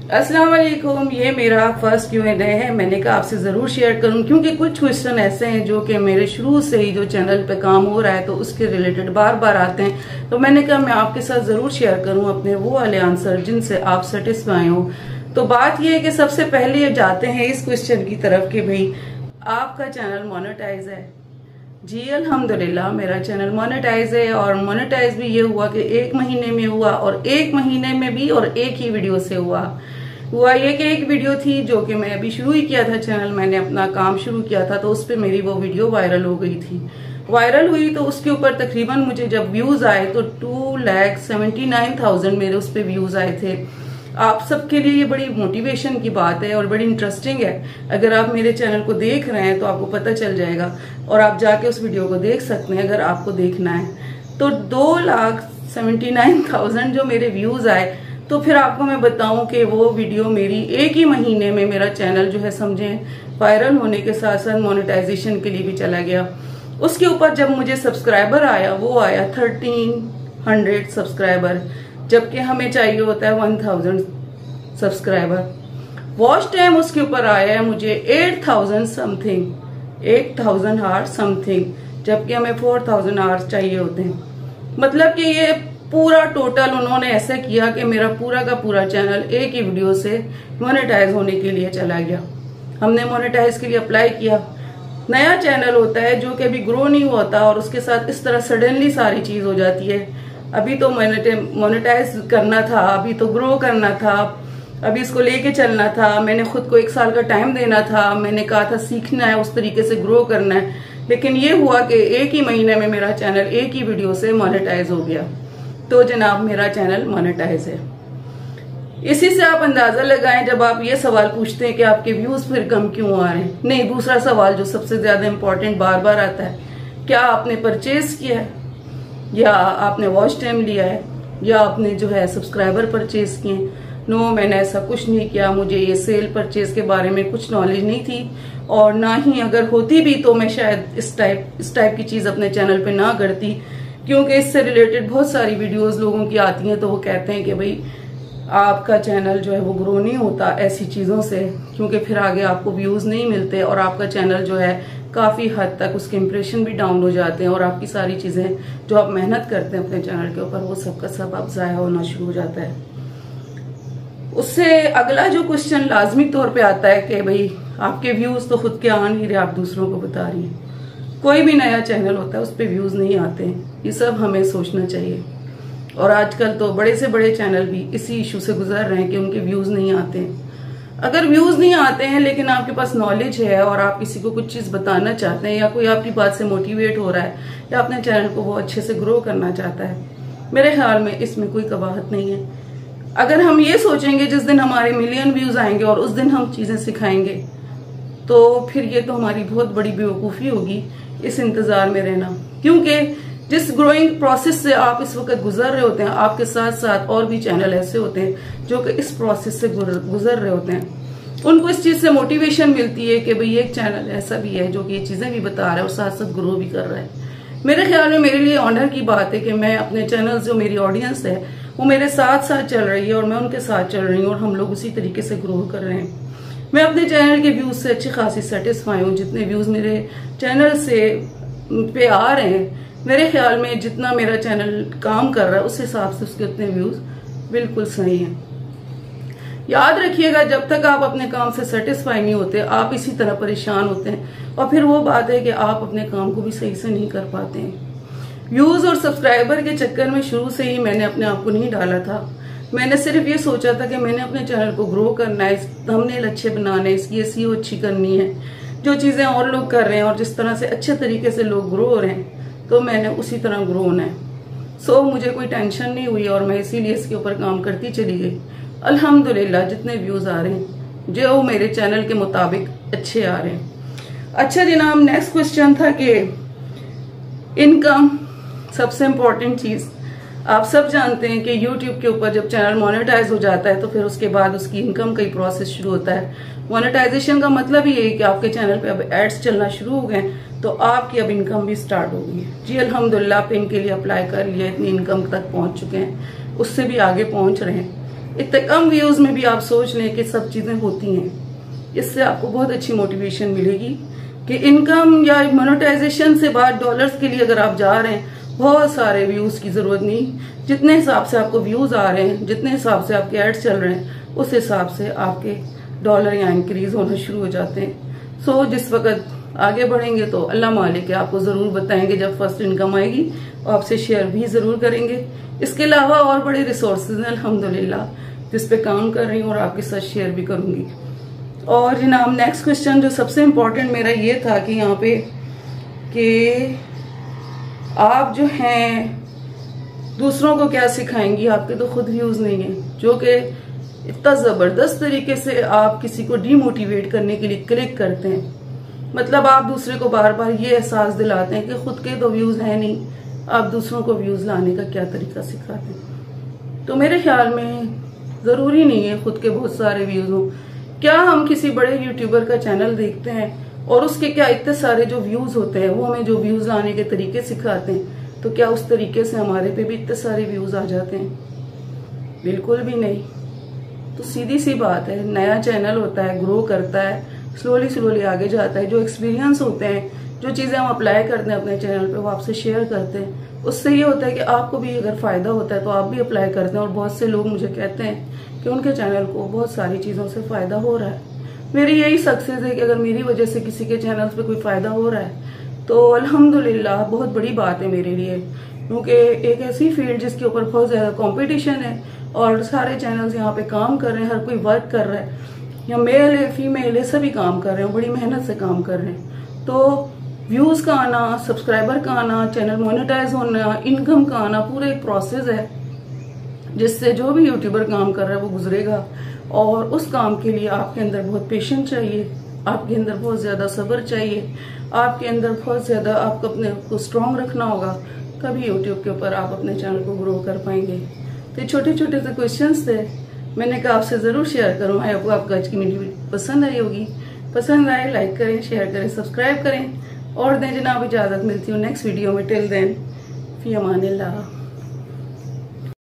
अस्सलाम वालेकुम। ये मेरा फर्स्ट Q&A है। मैंने कहा आपसे जरूर शेयर करूं क्योंकि कुछ क्वेश्चन ऐसे हैं जो कि मेरे शुरू से ही जो चैनल पे काम हो रहा है तो उसके रिलेटेड बार बार आते हैं, तो मैंने कहा मैं आपके साथ जरूर शेयर करूं अपने वो वाले आंसर जिनसे आप सेटिस्फाई हो। तो बात यह है कि सबसे पहले जाते हैं इस क्वेश्चन की तरफ कि भाई आपका चैनल मोनेटाइज है? जी अल्हम्दुलिल्लाह मेरा चैनल मोनेटाइज है, और मोनेटाइज भी ये हुआ कि 1 महीने में हुआ, और 1 महीने में भी और एक ही वीडियो से हुआ ये कि एक वीडियो थी जो कि मैं अभी शुरू ही किया था चैनल, मैंने अपना काम शुरू किया था तो उस पर मेरी वो वीडियो वायरल हो गई थी। वायरल हुई तो उसके ऊपर तकरीबन मुझे जब व्यूज आए तो 2,79,000 मेरे उस पर व्यूज आए थे। आप सबके लिए ये बड़ी मोटिवेशन की बात है और बड़ी इंटरेस्टिंग है। अगर आप मेरे चैनल को देख रहे हैं तो आपको पता चल जाएगा, और आप जाके उस वीडियो को देख सकते हैं अगर आपको देखना है। तो 2,79,000 जो मेरे व्यूज आए, तो फिर आपको मैं बताऊं कि वो वीडियो मेरी एक ही महीने में मेरा चैनल जो है समझें वायरल होने के साथ साथ मोनेटाइजेशन के लिए भी चला गया। उसके ऊपर जब मुझे सब्सक्राइबर आया वो आया 1300 सब्सक्राइबर, जबकि हमें चाहिए होता है 1000 सब्सक्राइबर। वॉच टाइम उसके ऊपर आया है मुझे 8000 समथिंग, 8000 आवर्स समथिंग, जबकि हमें 4000 आवर्स चाहिए होते हैं। मतलब कि ये पूरा टोटल उन्होंने ऐसा किया कि मेरा पूरा का पूरा चैनल एक ही वीडियो से मोनेटाइज होने के लिए चला गया। हमने मोनेटाइज के लिए अप्लाई किया। नया चैनल होता है जो कि अभी ग्रो नहीं होता और उसके साथ इस तरह सडनली सारी चीज हो जाती है। अभी तो मोनेटाइज करना था, अभी तो ग्रो करना था, अभी इसको लेके चलना था, मैंने खुद को 1 साल का टाइम देना था, मैंने कहा था सीखना है, उस तरीके से ग्रो करना है। लेकिन ये हुआ कि एक ही महीने में मेरा चैनल एक ही वीडियो से मोनेटाइज हो गया। तो जनाब मेरा चैनल मोनेटाइज है। इसी से आप अंदाजा लगाएं जब आप ये सवाल पूछते हैं कि आपके व्यूज फिर कम क्यों आ रहे हैं। नहीं, दूसरा सवाल जो सबसे ज्यादा इंपॉर्टेंट बार बार आता है, क्या आपने परचेज किया है, या आपने वॉच टाइम लिया है, या आपने जो है सब्सक्राइबर परचेज किए? नो, मैंने ऐसा कुछ नहीं किया। मुझे ये सेल परचेज के बारे में कुछ नॉलेज नहीं थी, और ना ही अगर होती भी तो मैं शायद इस टाइप की चीज अपने चैनल पे ना करती, क्योंकि इससे रिलेटेड बहुत सारी वीडियोस लोगों की आती हैं तो वो कहते हैं कि भाई आपका चैनल जो है वो ग्रो नहीं होता ऐसी चीजों से, क्योंकि फिर आगे आपको व्यूज नहीं मिलते और आपका चैनल जो है काफी हद तक उसके इंप्रेशन भी डाउन हो जाते हैं, और आपकी सारी चीजें जो आप मेहनत करते हैं अपने चैनल के ऊपर वो सबका सब अब जाया होना शुरू हो जाता है। उससे अगला जो क्वेश्चन लाजमी तौर पे आता है कि भाई आपके व्यूज तो खुद के आ नहीं रहे, आप दूसरों को बता रही हैं। कोई भी नया चैनल होता है उस पर व्यूज नहीं आते हैं, ये सब हमें सोचना चाहिए। और आजकल तो बड़े से बड़े चैनल भी इसी इशू से गुजर रहे हैं कि उनके व्यूज नहीं आते हैं। अगर व्यूज नहीं आते हैं लेकिन आपके पास नॉलेज है और आप किसी को कुछ चीज बताना चाहते हैं, या कोई आपकी बात से मोटिवेट हो रहा है, या अपने चैनल को वो अच्छे से ग्रो करना चाहता है, मेरे ख्याल में इसमें कोई कबाहत नहीं है। अगर हम ये सोचेंगे जिस दिन हमारे मिलियन व्यूज आएंगे और उस दिन हम चीजें सिखाएंगे, तो फिर ये तो हमारी बहुत बड़ी बेवकूफी होगी इस इंतजार में रहना। क्योंकि जिस ग्रोइंग प्रोसेस से आप इस वक्त गुजर रहे होते हैं, आपके साथ साथ और भी चैनल ऐसे होते हैं जो कि इस प्रोसेस से गुजर रहे होते हैं। उनको इस चीज से मोटिवेशन मिलती है कि भाई एक चैनल ऐसा भी है जो कि ये चीजें भी बता रहा है और साथ साथ ग्रो भी कर रहा है। मेरे ख्याल में मेरे लिए ऑनर की बात है कि मैं अपने चैनल जो मेरी ऑडियंस है वो मेरे साथ साथ चल रही है और मैं उनके साथ चल रही हूँ, और हम लोग उसी तरीके से ग्रो कर रहे हैं। मैं अपने चैनल के व्यूज से अच्छी खासी सेटिस्फाई हूँ। जितने व्यूज मेरे चैनल से पे आ रहे हैं, मेरे ख्याल में जितना मेरा चैनल काम कर रहा है उस हिसाब से उसके उतने व्यूज बिल्कुल सही हैं। याद रखिएगा, जब तक आप अपने काम से सेटिस्फाई नहीं होते आप इसी तरह परेशान होते हैं, और फिर वो बात है कि आप अपने काम को भी सही से नहीं कर पाते हैं। व्यूज और सब्सक्राइबर के चक्कर में शुरू से ही मैंने अपने आप को नहीं डाला था। मैंने सिर्फ ये सोचा था कि मैंने अपने चैनल को ग्रो करना है, थंबनेल अच्छे बनाने, इसकी SEO अच्छी करनी है, जो चीजें और लोग कर रहे हैं और जिस तरह से अच्छे तरीके से लोग ग्रो हो रहे हैं तो मैंने उसी तरह ग्रो होना है। सो मुझे कोई टेंशन नहीं हुई और मैं इसीलिए इसके ऊपर काम करती चली गई। अल्हम्दुलिल्लाह जितने व्यूज आ रहे हैं जो मेरे चैनल के मुताबिक अच्छे आ रहे हैं। अच्छा जनाब, नेक्स्ट क्वेश्चन था कि इनकम सबसे इम्पोर्टेंट चीज। आप सब जानते हैं कि YouTube के ऊपर जब चैनल मोनेटाइज हो जाता है तो फिर उसके बाद उसकी इनकम का ही प्रोसेस शुरू होता है। मोनेटाइजेशन का मतलब ही है कि आपके चैनल पे अब एड्स चलना शुरू हो गए, तो आपकी अब इनकम भी स्टार्ट हो गई है। जी अल्हम्दुलिल्लाह, आप इनके लिए अप्लाई कर लिया, इतनी इनकम तक पहुंच चुके हैं, उससे भी आगे पहुंच रहे हैं। इतने कम व्यूज में भी आप सोच लें कि सब चीजें होती हैं। इससे आपको बहुत अच्छी मोटिवेशन मिलेगी कि इनकम या मोनेटाइजेशन से बाद डॉलर्स के लिए अगर आप जा रहे हैं, बहुत सारे व्यूज की जरूरत नहीं। जितने हिसाब से आपको व्यूज आ रहे हैं, जितने हिसाब से आपके एड्स चल रहे हैं, उस हिसाब से आपके डॉलर या इंक्रीज होना शुरू हो जाते हैं। सो जिस वक्त आगे बढ़ेंगे तो अल्लाह मालिक है, आपको जरूर बताएंगे जब फर्स्ट इनकम आएगी, आपसे शेयर भी जरूर करेंगे। इसके अलावा और बड़े रिसोर्सेज हैं अल्हम्दुलिल्लाह, जिस पे काम कर रही हूँ और आपके साथ शेयर भी करूंगी। और जनाब नेक्स्ट क्वेश्चन जो सबसे इम्पोर्टेंट मेरा ये था कि यहाँ पे कि आप जो हैं दूसरों को क्या सिखाएंगी, आपके तो खुद व्यूज नहीं है, जो कि इतना जबरदस्त तरीके से आप किसी को डीमोटिवेट करने के लिए क्लिक करते हैं। मतलब आप दूसरे को बार बार ये एहसास दिलाते हैं कि खुद के तो व्यूज है नहीं, आप दूसरों को व्यूज लाने का क्या तरीका सिखाते हैं। तो मेरे ख्याल में जरूरी नहीं है खुद के बहुत सारे व्यूज हो। क्या हम किसी बड़े यूट्यूबर का चैनल देखते हैं और उसके क्या इतने सारे जो व्यूज होते हैं, वो हमें जो व्यूज लाने के तरीके सिखाते हैं, तो क्या उस तरीके से हमारे पे भी इतने सारे व्यूज आ जाते हैं? बिल्कुल भी नहीं। तो सीधी सी बात है, नया चैनल होता है, ग्रो करता है, स्लोली स्लोली आगे जाता है। जो एक्सपीरियंस होते हैं, जो चीजें हम अप्लाई करते हैं अपने चैनल पे, वो आपसे शेयर करते हैं। उससे ये होता है कि आपको भी अगर फायदा होता है तो आप भी अप्लाई करते हैं। और बहुत से लोग मुझे कहते हैं कि उनके चैनल को बहुत सारी चीजों से फायदा हो रहा है। मेरी यही सक्सेस है कि अगर मेरी वजह से किसी के चैनल पे कोई फायदा हो रहा है तो अल्हम्दुलिल्लाह बहुत बड़ी बात है मेरे लिए, क्योंकि एक ऐसी फील्ड जिसके ऊपर बहुत ज्यादा कंपटीशन है और सारे चैनल्स यहाँ पे काम कर रहे हैं, हर कोई वर्क कर रहा है, या मेल है फीमेल है, सभी काम कर रहे हैं, बड़ी मेहनत से काम कर रहे हैं। तो व्यूज का आना, सब्सक्राइबर का आना, चैनल मोनेटाइज होना, इनकम का आना, पूरा एक प्रोसेस है जिससे जो भी यूट्यूबर काम कर रहा है वो गुजरेगा। और उस काम के लिए आपके अंदर बहुत पेशेंस चाहिए, आपके अंदर बहुत ज्यादा सब्र चाहिए, आपके अंदर बहुत ज्यादा आपको अपने को स्ट्रांग रखना होगा, तभी यूट्यूब के ऊपर आप अपने चैनल को ग्रो कर पाएंगे। तो छोटे छोटे से क्वेश्चंस थे, मैंने कहा आपसे जरूर शेयर करूँ। आई होप आपको आज की वीडियो पसंद आई होगी। पसंद आए लाइक करें, शेयर करें, सब्सक्राइब करें और दें जनाब इजाजत। मिलती हूँ नेक्स्ट वीडियो में। टिल देन फी अमानिल्लाह।